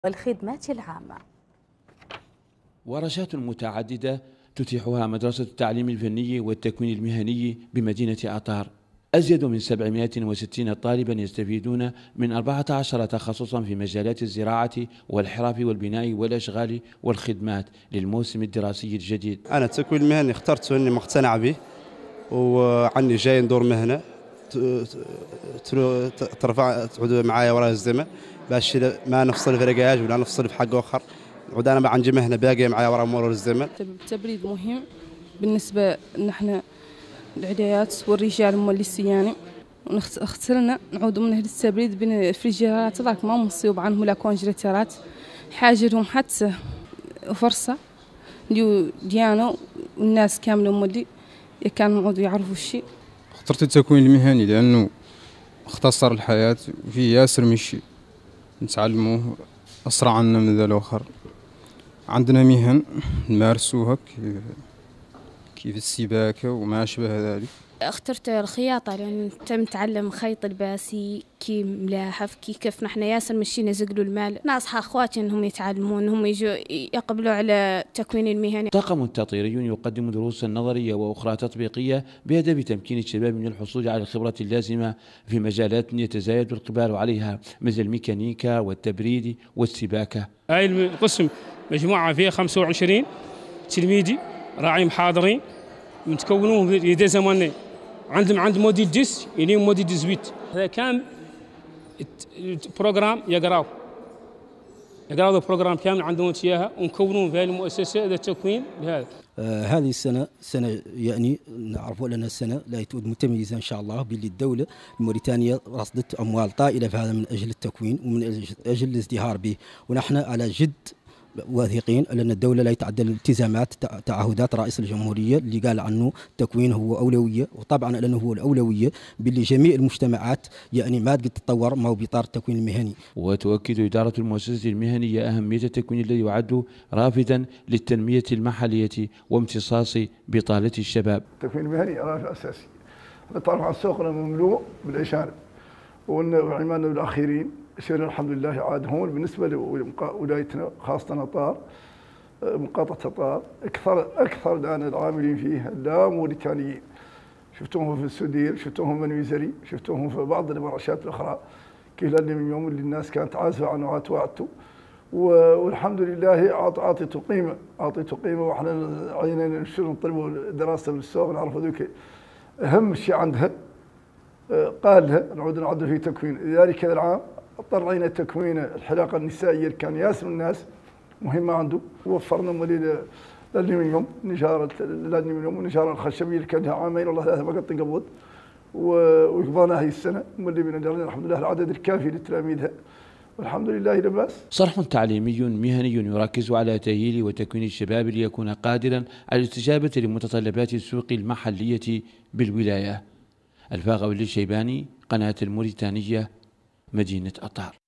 والخدمات العامة. ورشات متعددة تتيحها مدرسة التعليم الفني والتكوين المهني بمدينة أطار. أزيد من 760 طالبا يستفيدون من 14 تخصصا في مجالات الزراعة والحرف والبناء والأشغال والخدمات للموسم الدراسي الجديد. أنا التكوين المهني اخترته أني مقتنع به، وعني جاي ندور مهنة تعود معايا وراء الزمن باش ما نفصل في رقاج ولا نفصل في حق آخر، عود أنا ما عندي مهنة باقية معايا وراء مرور الزمن. التبريد مهم بالنسبة نحن العدايات والرجال مولي يعني، اخترنا نعود من هذا التبريد بين الفريجيرات راك ما مصيوب عنهم ولا كونجريترات حاجرهم حتى فرصة ديانو والناس كاملة مولي كانوا يعودوا يعرفوا الشيء. اخترت التكوين المهني لأنه اختصر الحياة، فيه ياسر من شيء نتعلموه أسرع عنا من ذا الآخر. عندنا مهن نمارسوها كيف السباكة وما أشبه ذلك. اخترت الخياطة لأن تم تعلم خيط الباسي كي ملاحف كيف نحن ياسر مشينا زقلوا المال. ناصحة أخواتي أنهم يتعلمون هم يجوا يقبلوا على التكوين المهني. طاقم تطيري يقدم دروسا نظرية وأخرى تطبيقية بهدف تمكين الشباب من الحصول على الخبرة اللازمة في مجالات يتزايد الإقبال عليها مثل الميكانيكا والتبريد والسباكة. هاي القسم مجموعة فيها 25 تلميذي راعي محاضرين متكونون في يدي زمانين، عند موديل جس إلى موديل 18. هذا كان البروجرام يقراوا البروجرام كامل عندهم إياها ونكونون في هذه المؤسسة ذا التكوين بهذا. هذه السنة يعني نعرفوا أنها السنة لا تعود متميزة إن شاء الله، باللي الدولة الموريتانية رصدت أموال طائلة في هذا من أجل التكوين ومن أجل الازدهار به، ونحن على جد واثقين أن الدولة لا يتعدى الالتزامات تعهدات رئيس الجمهورية اللي قال عنه التكوين هو أولوية، وطبعا لأنه هو الأولوية باللي جميع المجتمعات يعني ما تقدر تتطور ما هو بإطار التكوين المهني. وتؤكد إدارة المؤسسة المهنية أهمية التكوين الذي يعد رافدا للتنمية المحلية وامتصاص بطالة الشباب. التكوين المهني رافد أساسي. نتعرف على سوقنا مملوء بالأجانب وعمالنا بالآخرين يصير الحمد لله عاد هون بالنسبة لولايتنا خاصة أطار مقاطعة أطار أكثر الآن العاملين فيها لا موريتانيين، شفتوهم في السدير، شفتوهم في المنويزري، شفتوهم في بعض الورشات الأخرى كل اللي من يوم اللي الناس كانت عازفة عنه وعدتوا، والحمد لله أعطيته قيمة وإحنا عينا نشتغل نطلبوا دراسة بالسوق نعرفوا ذوك أهم شيء عندها قال لها نعود في تكوين. لذلك هذا العام اضطرينا تكوين الحلاقه النسائيه اللي كان ياسر الناس مهمه عنده، ووفرنا الالمنيوم الالمنيوم والنجاره الخشبيه اللي كان لها عامين ولا ثلاثه فقط تنقبض، وقضيناها هي السنه واللي بنجرنا الحمد لله العدد الكافي لتلاميذها والحمد لله لا باس. صرح تعليمي مهني يركز على تأهيل وتكوين الشباب ليكون قادرا على الاستجابه لمتطلبات السوق المحليه بالولايه. الفاغولي الشيباني، قناة الموريتانية، مدينة أطار.